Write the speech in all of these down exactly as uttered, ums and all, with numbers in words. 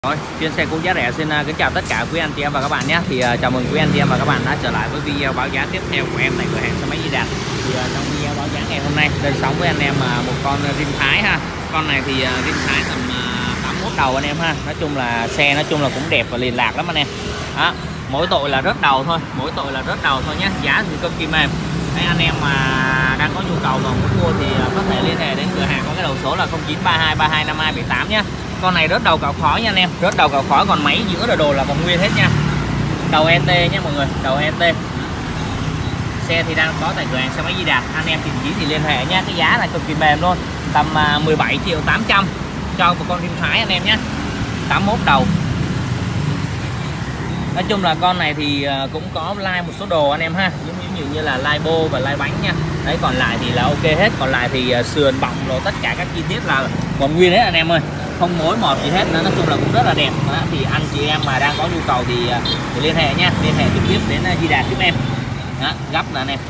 Rồi, chuyên xe cũ giá rẻ xin uh, kính chào tất cả quý anh chị em và các bạn nhé. Thì uh, chào mừng quý anh chị em và các bạn đã trở lại với video báo giá tiếp theo của em tại cửa hàng xe máy Di Đạt. Thì uh, trong video báo giá ngày hôm nay lên sóng với anh em uh, một con Rim Thái ha. Con này thì uh, Rim Thái tầm uh, tám mốt đầu anh em ha. Nói chung là xe nói chung là cũng đẹp và liền lạc lắm anh em. Đó, mỗi tội là rớt đầu thôi, mỗi tội là rớt đầu thôi nhé. Giá thì cực kỳ mềm. Đấy, anh em mà đang có nhu cầu và muốn mua thì uh, có thể liên hệ đến cửa hàng có cái đầu số là không chín ba hai ba hai năm hai bảy tám nhé. Con này rớt đầu cạo khói nha anh em, rớt đầu cạo khói, còn máy giữa đồ là còn nguyên hết nha. Đầu e tê nhé mọi người, đầu e tê. Xe thì đang có tại cửa hàng xe máy Di Đạt, anh em tìm kiếm thì liên hệ nha. Cái giá là cực kỳ mềm luôn, tầm mười bảy triệu tám trăm cho một con Rim Thái anh em nhé, tám mốt đầu. Nói chung là con này thì cũng có like một số đồ anh em ha, giống như, như là like bô và like bánh nha. Đấy, còn lại thì là ok hết, còn lại thì sườn bọng rồi tất cả các chi tiết là còn nguyên hết anh em ơi, không mối mọt gì hết. Nói chung là cũng rất là đẹp. Đó, thì anh chị em mà đang có nhu cầu thì, thì liên hệ nha, liên hệ trực tiếp đến Di Đạt giúp em. Đó, gấp nè anh em.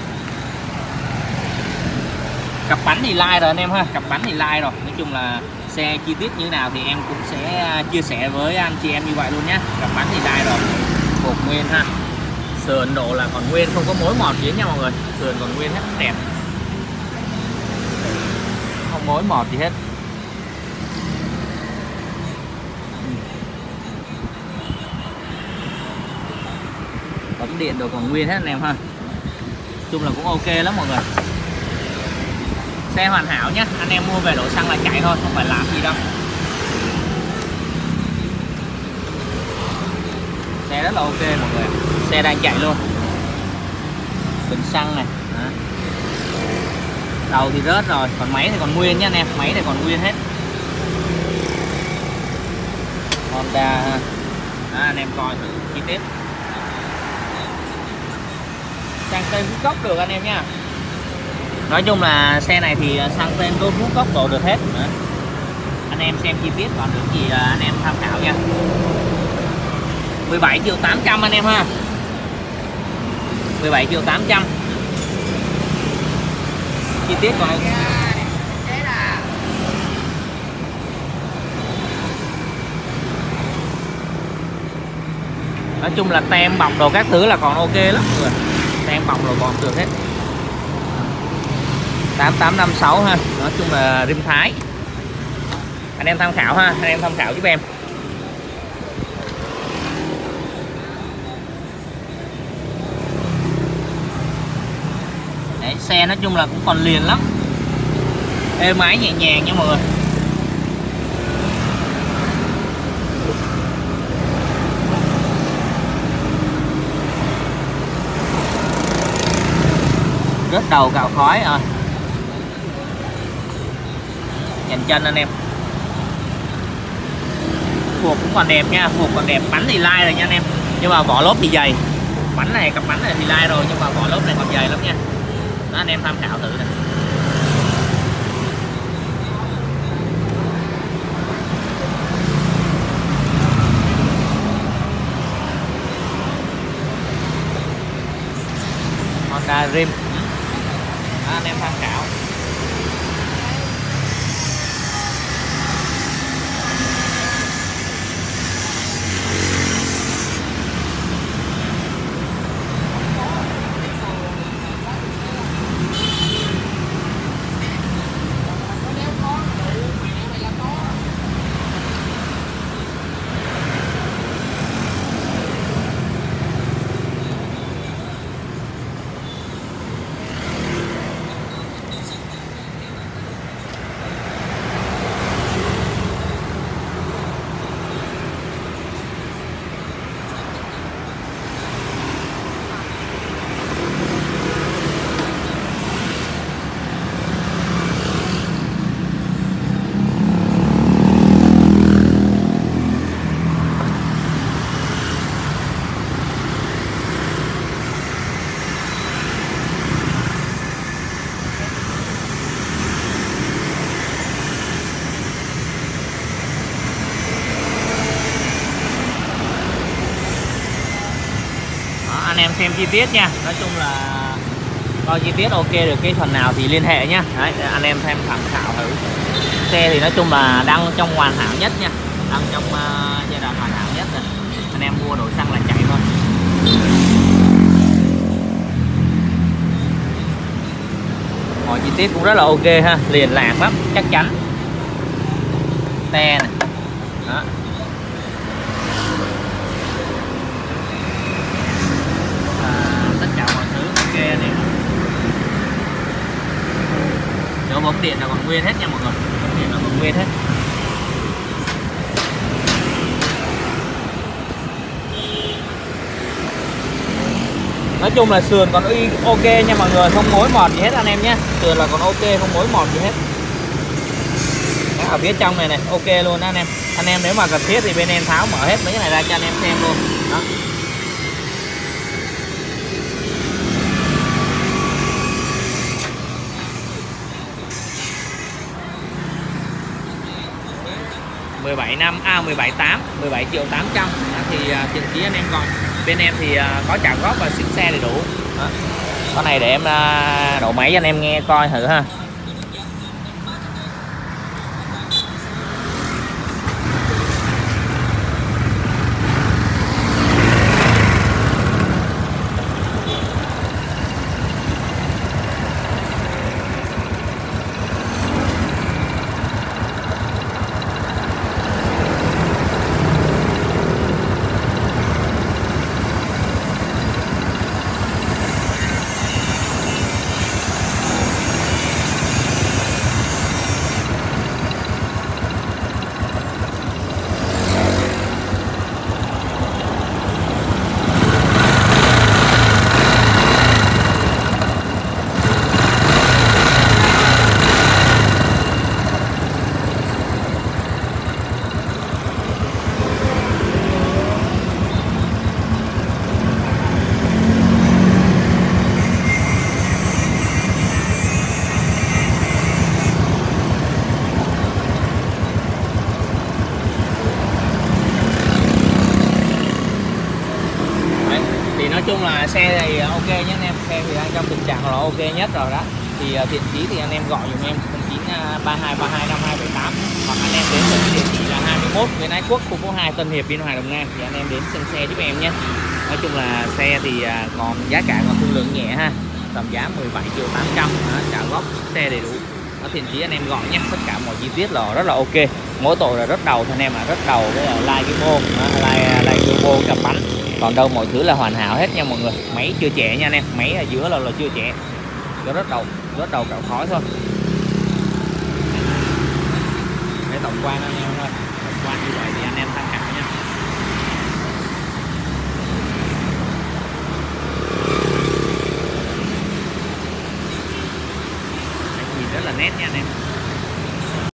Cặp bánh thì like rồi anh em ha, cặp bánh thì like rồi. Nói chung là xe chi tiết như thế nào thì em cũng sẽ chia sẻ với anh chị em như vậy luôn nhé. Cặp bánh thì like rồi, cột nguyên ha, sườn độ là còn nguyên, không có mối mọt gì nha mọi người, sườn còn nguyên hết, đẹp, không mối mọt gì hết. Bấm điện đồ còn nguyên hết anh em ha. Chung là cũng ok lắm mọi người. Xe hoàn hảo nhé, anh em mua về đổ xăng là chạy thôi, không phải làm gì đâu. Xe rất là ok mọi người, xe đang chạy luôn. Bình xăng này. Đó. Đầu thì rớt rồi, còn máy thì còn nguyên nhé anh em, máy thì còn nguyên hết. Honda ha. Đó, anh em coi thử chi tiết. Sang tên hút cốc được anh em nha. Nói chung là xe này thì sang tên đốt hút cốc đồ được hết. Đó. Anh em xem chi tiết còn được gì là anh em tham khảo nha. Mười bảy triệu tám trăm anh em ha, mười bảy triệu tám trăm. Chi tiết còn nói chung là tem bọc đồ các thứ là còn ok lắm rồi, tem bọc đồ còn được hết. Tám tám năm sáu ha, nói chung là Rim Thái. Anh em tham khảo ha, anh em tham khảo giúp em. Đấy, xe nói chung là cũng còn liền lắm, êm ái nhẹ nhàng nha mọi người. Rớt đầu cạo khói rồi, dàn chân anh em. Phuộc cũng còn đẹp nha, phuộc còn đẹp. Bánh thì lai rồi nha anh em, nhưng mà vỏ lốp thì dày. Bánh này, cặp bánh này thì lai rồi, nhưng mà vỏ lốp này còn dày lắm nha. Đó, anh em tham khảo thử này. Honda Rim. Đó, anh em tham khảo. Anh em xem chi tiết nha, nói chung là coi chi tiết ok được cái phần nào thì liên hệ nhá. Đấy, anh em thêm tham khảo thử. Xe thì nói chung là đang trong hoàn hảo nhất nha. đang trong uh, giai đoạn hoàn hảo nhất rồi, anh em mua đổi xăng là chạy thôi. Mọi chi tiết cũng rất là ok ha, liền lạc lắm, chắc chắn. Te này đó. À, tất cả mọi thứ ok này. Chỗ bóng điện là còn nguyên hết nha mọi người, bóng điện là còn nguyên hết. Nói chung là sườn còn ok nha mọi người, không mối mọt gì hết anh em nhé. Sườn là còn ok, không mối mọt gì hết. Đó, ở phía trong này này ok luôn đó anh em. Anh em nếu mà cần thiết thì bên em tháo mở hết mấy cái này ra cho anh em xem luôn. Đó. mười bảy năm a à, mười bảy tám, mười bảy triệu tám trăm. Đó, thì uh, tiền phí anh em gọi. Bên em thì uh, có trả góp và xịn xe đầy đủ. Đó. Con này để em uh, đổ máy cho anh em nghe coi thử ha. Nói chung là xe thì ok nhé anh em, xe thì đang trong tình trạng là ok nhất rồi đó. Thì uh, tiền phí thì anh em gọi dùm em không chín ba hai ba hai năm hai bảy tám, hoặc anh em đến từ địa chỉ là hai mươi mốt Nguyễn Ái Quốc, khu phố hai, Tân Hiệp, Biên Hòa, Đồng Nai, thì anh em đến xem xe giúp em nhé. Nói chung là xe thì uh, còn giá cả còn thương lượng nhẹ ha, tầm giá mười bảy triệu tám trăm, trả góp xe đầy đủ. Đó, tiền phí anh em gọi nhé, tất cả mọi chi tiết là rất là ok. Mỗi tội là rất đầu thì anh em là rất đầu với là like cái mô, like like turbo cặp bánh. Còn đâu mọi thứ là hoàn hảo hết nha mọi người. Máy chưa trẻ nha anh em, máy ở giữa là, là chưa trẻ, nó rất đầu, rất đầu cạo khói thôi. Để tổng quan anh em thôi, tổng quan như vậy thì anh em tham khảo nha. Nhìn rất là nét nha anh em.